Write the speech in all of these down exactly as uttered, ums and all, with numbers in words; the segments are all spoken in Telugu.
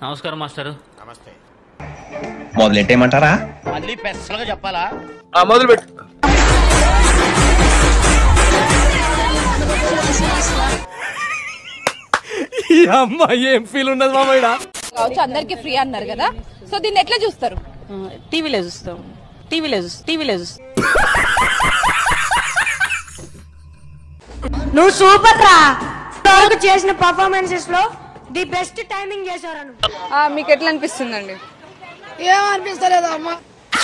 నమస్కారం మాస్టర్. నమస్తే. మొదలెట్టేయమంటారా? మళ్ళీ పెద్దగా చెప్పాలా? మొదలు పెట్టు. ఈ అమ్మాయి ఏం ఫీల్ ఉన్నది మామయ్య? అందరికి ఫ్రీ అన్నారు కదా, సో దీన్ని ఎట్లా చూస్తారు? టీవీలో చూస్తాం, టీవీలో చూస్తాం, టీవీలో చూస్తాం. నువ్వు సూపర్ రా. చేసిన పర్ఫార్మెన్సెస్ లో ది బెస్ట్ టైమింగ్ చేశారు. మీకు ఎట్లా అనిపిస్తుందండి? ఏమనిపిస్తలేదు అమ్మా.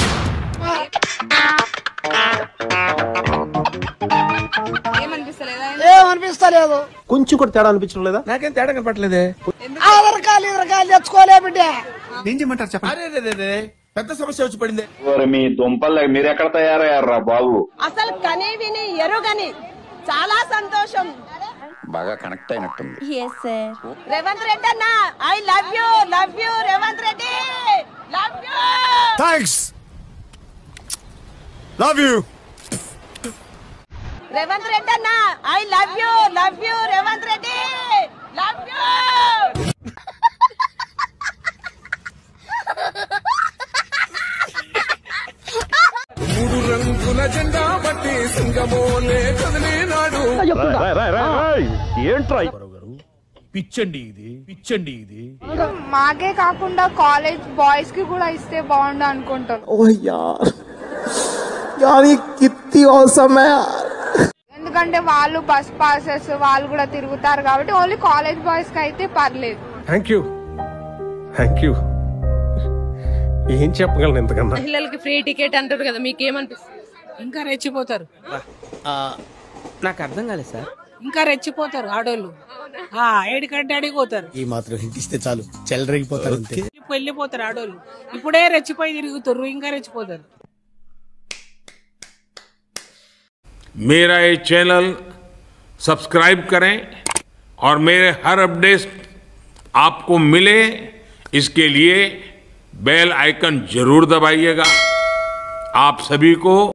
ఏమనిపిస్తలేదా? ఏమనిపిస్తలేదు. కొంచెం కూడా తేడా అనిపించడం లేదా? నాకేం తేడా కనపట్లేదే. ఆధార్ కార్డు ఇద్దరు కార్డు తెచ్చుకోలే బిడ్డ. ఏం చేయమంటారు చెప్పండి. అరే పెద్ద సమస్య వచ్చి పడింది. మీ దుంపలు మీరు ఎక్కడ తయారయ్యారా బాబు? అసలు కని విని ఎరుగని చాలా సంతోషం. బాగా కనెక్ట్ అయినట్టుంది. రేవంత్ రెడ్డి అన్న, I love you, love you Revanth Reddy, love you. Thanks. Love you. Revanth Reddy అన్న, I love you, love you Revanth Reddy, love you. మూడు రంగుల జెండా బట్టి సింగమోలే కదిలినాడు. ఏంట్రా పిచ్చండి ఇది, పిచ్చండి ఇది. మాకే కాకుండా కాలేజ్ బాయ్స్ కి కూడా ఇస్తే బాగుండు అనుకుంటాను. ఎందుకంటే వాళ్ళు బస్ పాసెస్ వాళ్ళు కూడా తిరుగుతారు కాబట్టి ఓన్లీ కాలేజ్ బాయ్స్ కి అయితే పర్లేదు. Thank you, thank you. ఏం చెప్పగలను ఎంతకన్నా? మహిళలకి ఫ్రీ టికెట్ అంటారు కదా, మీకేమనిపిస్తుంది? ఇంకా రెచ్చిపోతారు. నాకు అర్థం కాలేదు సార్. ఇంకా రెచ్చిపోతారు ఆడోళ్ళు. ఏడికంటే అడిగిపోతారు. ఈ మాత్రం హింట్ ఇస్తే చాలు చెలరేగిపోతారు. వెళ్ళిపోతారు ఆడోళ్ళు. ఇప్పుడే రెచ్చిపోయి తిరుగుతారు, ఇంకా రెచ్చిపోతారు. मेरा ये चैनल सब्सक्राइब करें और मेरे हर अपडेट आपको मिले, इसके लिए बेल आइकन जरूर दबाइएगा। आप सभी को